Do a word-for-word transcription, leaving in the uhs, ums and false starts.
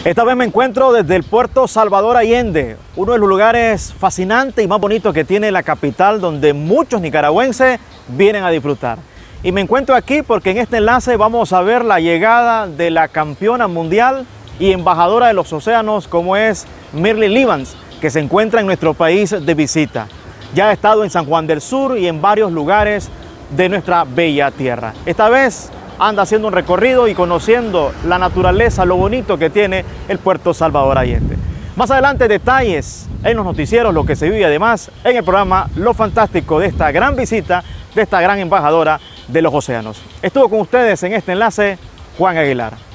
Esta vez me encuentro desde el puerto Salvador Allende, uno de los lugares fascinantes y más bonitos que tiene la capital, donde muchos nicaragüenses vienen a disfrutar. Y me encuentro aquí porque en este enlace vamos a ver la llegada de la campeona mundial y embajadora de los océanos, como es Mirly Libans, que se encuentra en nuestro país de visita. Ya ha estado en San Juan del Sur y en varios lugares de nuestra bella tierra. Esta vez anda haciendo un recorrido y conociendo la naturaleza, lo bonito que tiene el puerto Salvador Allende. Más adelante detalles en los noticieros, lo que se vive además en el programa Lo Fantástico de esta gran visita de esta gran embajadora de los océanos. Estuvo con ustedes en este enlace Juan Aguilar.